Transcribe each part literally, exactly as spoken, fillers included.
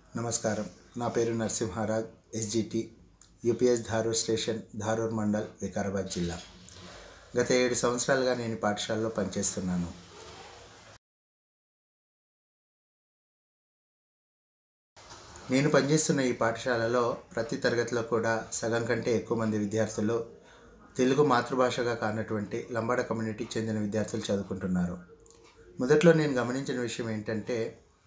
నమస్కారం. నా పేరు Narasimharaj, SGT, UPS Dharur station, Dharur mandal, Vikarabad జిల్లా. గత ఏడు సంవత్సరాలుగా నేను ఈ పాఠశాలలో పనిచేస్తున్నాను. నేను పనిచేస్తున్న ఈ పాఠశాలలో ప్రతి తరగతిలో కూడా సగం కంటే ఎక్కువ మంది విద్యార్థులు తెలుగు మాతృభాషగా కానటువంటి లంబాడ కమ్యూనిటీకి చెందిన విద్యార్థులు చదువుకుంటున్నారు. మొదట్లో నేను గమనించిన విషయం ఏంటంటే,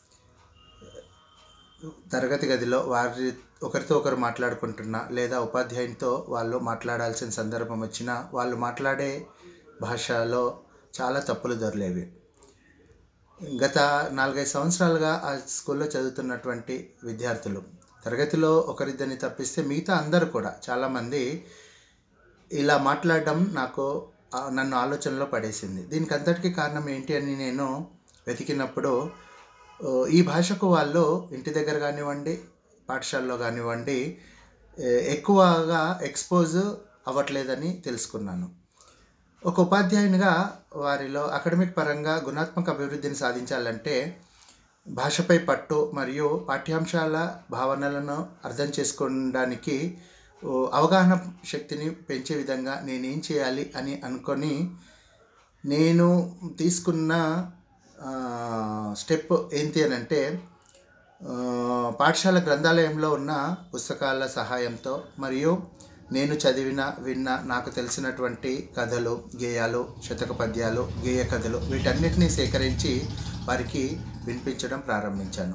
తరగతి గదిలో వారి ఒకరితో ఒకరు మాట్లాడుకుంటున్నా లేదా ఉపాధ్యాయునితో వాళ్ళు మాట్లాడాల్సిన సందర్భం వచ్చినా వాళ్ళు మాట్లాడే భాషలో చాలా తప్పులు దొరలేవి. గత నాలుగైదు సంవత్సరాలుగా ఆ స్కూల్లో చదువుతున్నటువంటి విద్యార్థులు తరగతిలో ఒకరిద్దరిని తప్పిస్తే మిగతా అందరూ కూడా చాలామంది ఇలా మాట్లాడడం నాకు నన్ను ఆలోచనలో పడేసింది. దీనికి అంతటికీ కారణం ఏంటి అని నేను వెతికినప్పుడు, ఈ భాషకు వాళ్ళు ఇంటి దగ్గర కానివ్వండి, పాఠశాలలో కానివ్వండి ఎక్కువగా ఎక్స్పోజ్ అవ్వట్లేదని తెలుసుకున్నాను. ఒక ఉపాధ్యాయునిగా వారిలో అకాడమిక్ పరంగా గుణాత్మక అభివృద్ధిని సాధించాలంటే భాషపై పట్టు మరియు పాఠ్యాంశాల భావనలను అర్థం చేసుకోవడానికి అవగాహన శక్తిని పెంచే విధంగా నేనేం చేయాలి అని అనుకొని నేను తీసుకున్న స్టెప్ ఏంటి అని అంటే, పాఠశాల గ్రంథాలయంలో ఉన్న పుస్తకాల సహాయంతో మరియు నేను చదివిన విన్న నాకు తెలిసినటువంటి కథలు, గేయాలు, శతక పద్యాలు, గేయ కథలు వీటన్నిటినీ సేకరించి వారికి వినిపించడం ప్రారంభించాను.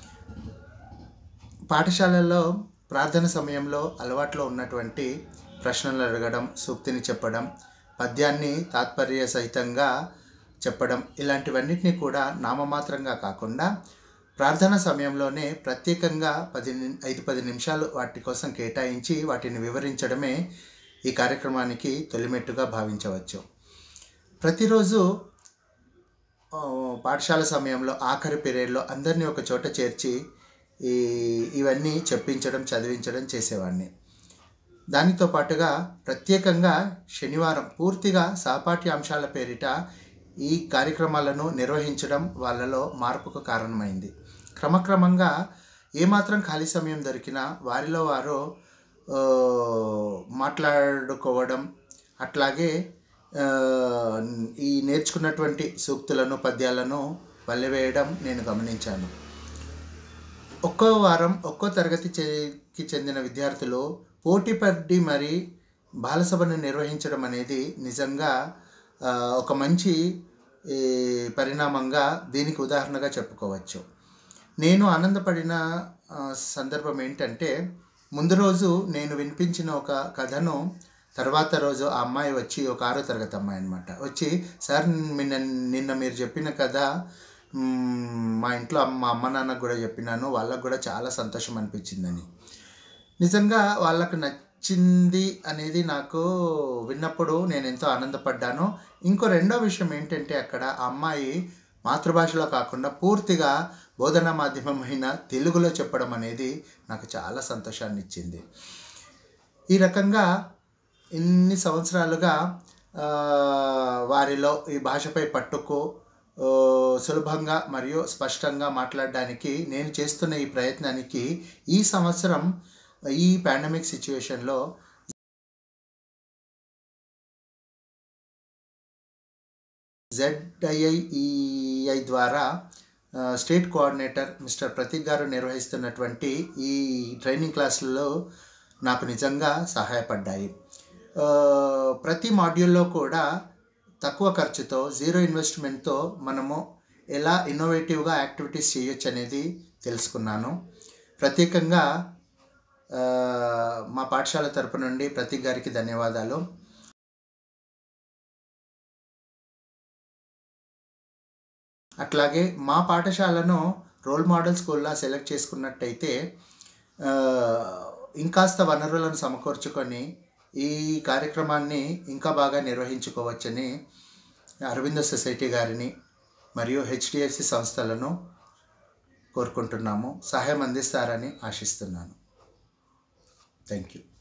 పాఠశాలలో ప్రార్థన సమయంలో అలవాట్లో ఉన్నటువంటి ప్రశ్నలు అడగడం, సూక్తిని చెప్పడం, పద్యాన్ని తాత్పర్య సహితంగా చెప్పడం, ఇలాంటివన్నిటినీ కూడా నామమాత్రంగా కాకుండా ప్రార్థన సమయంలోనే ప్రత్యేకంగా పది ఐదు పది నిమిషాలు వాటి కోసం కేటాయించి వాటిని వివరించడమే ఈ కార్యక్రమానికి తొలిమెట్టుగా భావించవచ్చు. ప్రతిరోజు పాఠశాల సమయంలో ఆఖరి పీరియడ్లో అందరినీ ఒక చోట చేర్చి ఈ ఇవన్నీ చెప్పించడం, చదివించడం చేసేవాడిని. దానితో పాటుగా ప్రత్యేకంగా శనివారం పూర్తిగా సహపాఠ్య అంశాల పేరిట ఈ కార్యక్రమాలను నిర్వహించడం వాళ్ళలో మార్పుకు కారణమైంది. క్రమక్రమంగా ఏమాత్రం ఖాళీ సమయం దొరికినా వారిలో వారు మాట్లాడుకోవడం, అట్లాగే ఈ నేర్చుకున్నటువంటి సూక్తులను, పద్యాలను వల్లెవేయడం నేను గమనించాను. ఒక్కో వారం ఒక్కో తరగతికి చెందిన విద్యార్థులు పోటీ పడి మరి బాలసభను నిర్వహించడం అనేది నిజంగా ఒక మంచి పరిణామంగా దీనికి ఉదాహరణగా చెప్పుకోవచ్చు. నేను ఆనందపడిన సందర్భం ఏంటంటే, ముందు రోజు నేను వినిపించిన ఒక కథను తర్వాత రోజు ఆ అమ్మాయి వచ్చి, ఒక ఆరో తరగతి అమ్మాయి అనమాట, వచ్చి సార్ నిన్న నిన్న మీరు చెప్పిన కథ మా ఇంట్లో మా అమ్మ నాన్నకు కూడా చెప్పినాను, వాళ్ళకు కూడా చాలా సంతోషం అనిపించిందని. నిజంగా వాళ్ళకు నచ్చింది అనేది నాకు విన్నప్పుడు నేను ఎంతో ఆనందపడ్డాను. ఇంకో రెండో విషయం ఏంటంటే, అక్కడ ఆ అమ్మాయి మాతృభాషలో కాకుండా పూర్తిగా బోధనా మాధ్యమమైన తెలుగులో చెప్పడం అనేది నాకు చాలా సంతోషాన్ని ఇచ్చింది. ఈ రకంగా ఇన్ని సంవత్సరాలుగా వారిలో ఈ భాషపై పట్టుకు సులభంగా మరియు స్పష్టంగా మాట్లాడడానికి నేను చేస్తున్న ఈ ప్రయత్నానికి ఈ సంవత్సరం ఈ పాండమిక్ సిచ్యువేషన్లో జెడ్ఐఐఈఐ ద్వారా స్టేట్ కోఆర్డినేటర్ మిస్టర్ ప్రతీక్ గారు నిర్వహిస్తున్నటువంటి ఈ ట్రైనింగ్ క్లాసులలో నాకు నిజంగా సహాయపడ్డాయి. ప్రతి మాడ్యూల్లో కూడా తక్కువ ఖర్చుతో, జీరో ఇన్వెస్ట్మెంట్తో మనము ఎలా ఇన్నోవేటివ్గా యాక్టివిటీస్ చేయొచ్చు అనేది తెలుసుకున్నాను. ప్రత్యేకంగా మా పాఠశాల తరపు నుండి ప్రతీక్ గారికి ధన్యవాదాలు. అట్లాగే మా పాఠశాలను రోల్ మోడల్ స్కూల్లా సెలెక్ట్ చేసుకున్నట్టయితే ఇంకాస్త వనరులను సమకూర్చుకొని ఈ కార్యక్రమాన్ని ఇంకా బాగా నిర్వహించుకోవచ్చని అరవింద సొసైటీ గారిని మరియు హెచ్డిఎఫ్సి సంస్థలను కోరుకుంటున్నాము. సహాయం అందిస్తారని ఆశిస్తున్నాను. Thank you.